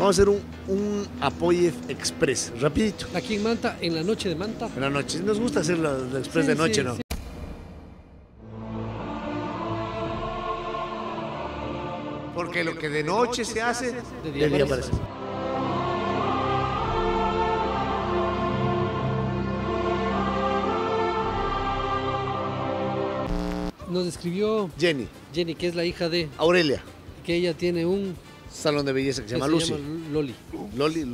Vamos a hacer un Apoyev Express, rapidito. Aquí en Manta, en la noche de Manta. En la noche. Nos gusta hacer la Express Sí, de noche, sí, ¿no? sí. Porque lo que de noche se hace, De día de día aparece. aparece. Nos escribió Jenny, Jenny, que es la hija de, Aurelia, que ella tiene un... salón de belleza que se llama Lucy. Loli. Loli.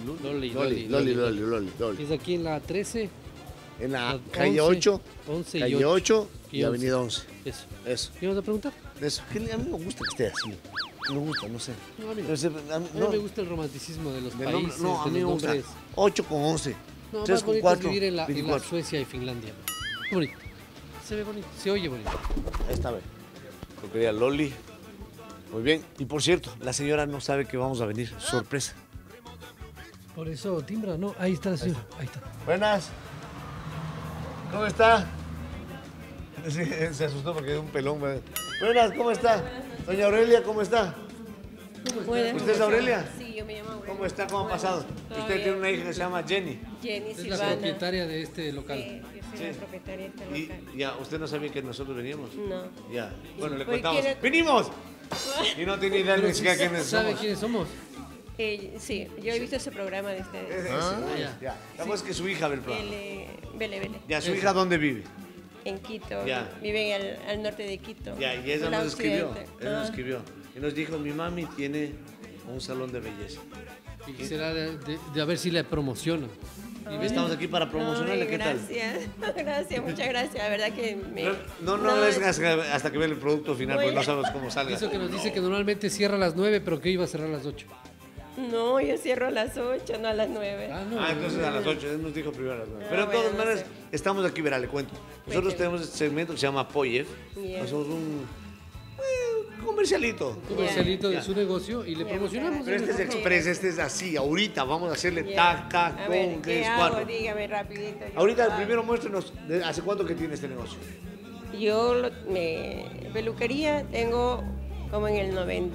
Es aquí en la 13, En la la calle 11, 8, 11 y calle 8 y 11. avenida 11. Eso. Eso, ¿Qué vas a preguntar? eso. Que a mí me gusta que esté así. Me gusta, no sé. No, a mí no. Pero A mí me gusta el romanticismo de los de países, nombre- no, a de mí me los gusta. nombres. 8 con 11. No, 3 más con bonito es 4. vivir en la 24. Suecia y Finlandia. Qué bonito. Se ve bonito, se oye bonito. Ahí está, ve. Lo quería Loli. Muy bien. Y por cierto, la señora no sabe que vamos a venir. Sorpresa. Por eso timbra, ¿no? Ahí está la señora. Ahí está. Buenas. ¿Cómo está? Sí, se asustó porque es un pelón. ¿Verdad? Buenas, ¿cómo está? Doña Aurelia, ¿cómo está? Buenas. ¿Usted es Aurelia? Sí, yo me llamo Aurelia. ¿Cómo está? ¿Cómo ha pasado? Todo Usted tiene bien. una hija que se llama Jenny. Jenny Es la Silvana. propietaria de este local. Sí, yo soy la propietaria de este Y local. ya, ¿usted no sabía que nosotros veníamos? No. Ya. Bueno, le ¿Por contamos. qué no? ¡Venimos! Y no tiene idea ni siquiera quiénes ¿Sabe somos. quiénes somos? Sí, yo he visto ese programa de ustedes. ya. Ya. La cosa es que su hija ve el programa. Bele. Ya, ¿su Eso. hija dónde vive? En Quito. Ya. Viven al norte de Quito. Ya, y ella al nos escribió. occidente. Ella nos Ah. escribió. Y nos dijo, mi mami tiene un salón de belleza. Y quisiera de a ver si le promociona. Y estamos aquí para promocionarle, Ay, ¿qué tal? gracias. Gracias, muchas gracias. La verdad que me... No es hasta que ve el producto final, porque no Bueno. sabemos cómo salga. Eso que nos dice que normalmente cierra a las 9, pero que iba a cerrar a las 8. No, yo cierro a las 8, no a las 9. No. Entonces a las 8, él nos dijo primero a las 9. Ah, Pero de todas bueno, no maneras, sé. estamos aquí, verá, le cuento. Nosotros Cuénteme. tenemos este segmento que se llama Apoyev. Yeah. Nosotros un comercialito. Comercialito de Ya. su negocio y le Ya, promocionamos. Pero este es express, este es así, ahorita. Vamos a hacerle tac, tac, A ver, con, ¿qué 3, hago? 4. Dígame rapidito. yo Ahorita hago. primero muéstrenos, ¿hace cuánto que tiene este negocio? Yo peluquería tengo como en el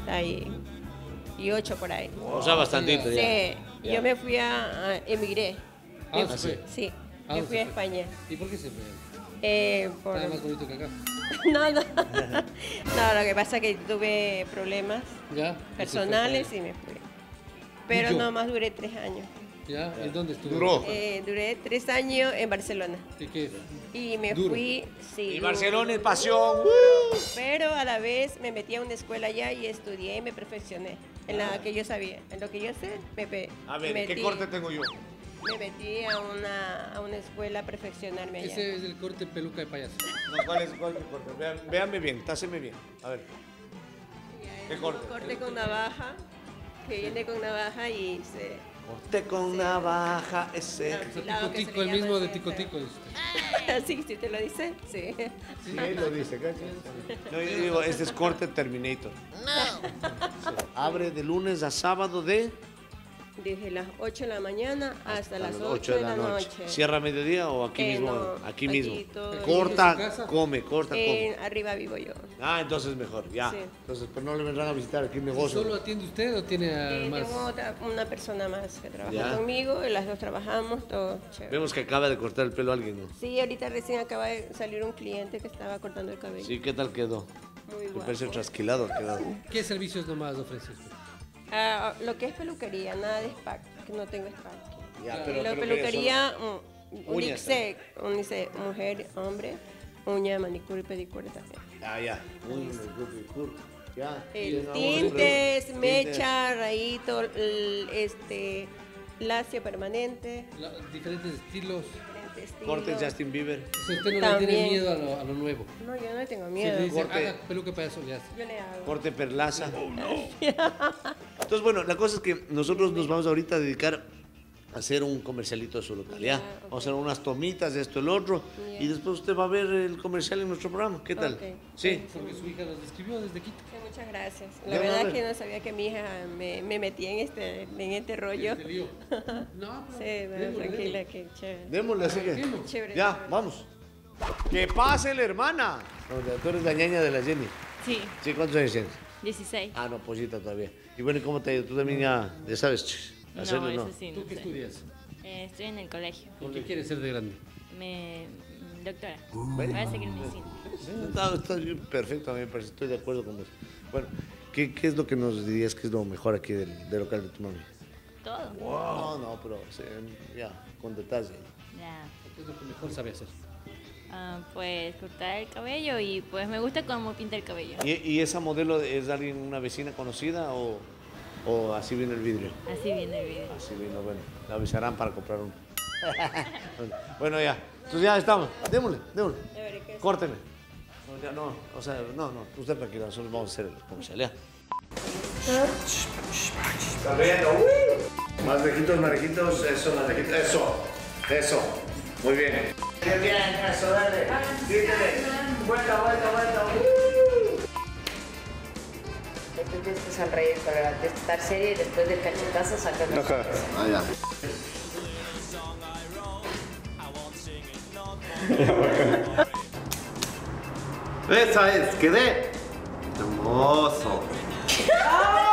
98 por ahí. O sea, bastantito ya. Sí, Ya. yo me fui emigré. Ah, se fue. Sí, Ah, me se fui a fue. España. ¿Y por qué se fue? Por... Estaba más bonito que acá. No, no. No, lo que pasa es que tuve problemas Ya. personales y me fui. Pero yo? nomás duré 3 años. ¿Ya? ¿Y dónde estuvo? Duró. Duré 3 años en Barcelona. ¿Y qué? Y me Duro. fui, sí. Y duro, Barcelona es duro. pasión. Pero a la vez me metí a una escuela allá y estudié y me perfeccioné en la que yo sabía. En lo que yo sé, A ver, metí, ¿qué corte tengo yo? me metí a una escuela a perfeccionarme allá. Ese es el corte peluca de payaso. No, ¿cuál es mi corte? Véanme bien, táseme bien. A ver. ¿Qué corte? Corte con navaja, que viene con navaja y se... Corte con navaja, ese. afilado, que se Tico, le el mismo llama de ese. Tico Tico. dice. Sí, sí te lo dice, sí. Sí, él lo dice, ¿cachai? No, yo digo, este es corte Terminator. No. Abre de lunes a sábado de... Desde las 8 de la mañana hasta las 8 8 de la noche. ¿Cierra a mediodía o aquí mismo? No, aquí aquí mismo. todo el Corta, día en su casa. come, corta, come. Arriba vivo yo. Entonces mejor, ya. Sí. Entonces, pues no le vendrán a visitar aquí el negocio. ¿Solo atiende usted o tiene más? Tengo una persona más que trabaja Ya. conmigo y las dos trabajamos, todo chévere. Vemos que acaba de cortar el pelo a alguien, ¿no? Sí, ahorita recién acaba de salir un cliente que estaba cortando el cabello. Sí, ¿qué tal quedó? Muy Me guapo. parece trasquilado ha quedado. ¿Qué servicios nomás ofrece usted? Lo que es peluquería, nada de spa, que no tengo spa aquí. Ya, Y la peluquería peluquería, Uñas unisex, mujer, hombre, uña, manicure y pedicure también. Ya. Ya. Tintes, mecha, rayito, lacio permanente, Diferentes estilos. diferentes estilos. Cortes Justin Bieber. O sea, usted no le También. tiene miedo a lo nuevo. No, yo no le tengo Si miedo. le dice, Corte. haga peluca de payaso, le hace. Yo le hago. Corte perlaza. Entonces, bueno, la cosa es que nosotros nos vamos ahorita a dedicar a hacer un comercialito de su local, ¿ya? Ya, ok. Vamos a hacer unas tomitas de esto, el otro, Ya. y después usted va a ver el comercial en nuestro programa. ¿Qué tal? Ok. Sí. Porque su hija nos escribió desde Quito. Sí, muchas gracias. Ya, La verdad no, es que no sabía que mi hija me metía en este rollo. Te lío. No, Sí, pero no, démosle, tranquila, démosle. que chévere. Démosle así que. Chévere. Ya, vamos. Que pase la hermana. No, tú eres la ñaña de la Jenny. Sí, Sí, ¿cuántos años tienes? 16. Ah, no, pollita todavía. Y bueno, ¿y cómo te ha ido? ¿Tú también ya sabes hacerlo, no? Eso sí, ¿Tú no qué sé. estudias? Estoy en el colegio. ¿Y qué quieres ser de grande? Doctora. Bueno. Voy a seguir medicina. No, está bien, perfecto, a mí me parece, estoy de acuerdo con vos. Bueno, ¿qué es lo que nos dirías que es lo mejor aquí del local de tu mami? Todo. No, pero ya, con detalle. Ya. ¿Qué es lo que mejor sabe hacer? Pues cortar el cabello y pues me gusta cómo pinta el cabello. ¿Y esa modelo es alguien, una vecina conocida o así viene el vidrio? Así viene el video. Así vino, bueno, la avisarán para comprar uno. Bueno, ya, entonces ya estamos. Démosle. Córteme. No, ya no, o sea, no, usted tranquila, nosotros vamos a hacer el comercial, ya. Está riendo. Más lejitos, eso, más lejitos, eso. Muy bien. Bien, eso, dale. Quítale. Vuelta. Después tienes que sonreír, para estar seria y después del cachetazo sacar los ojos. Ah, ya. Esa es, quedé. Hermoso.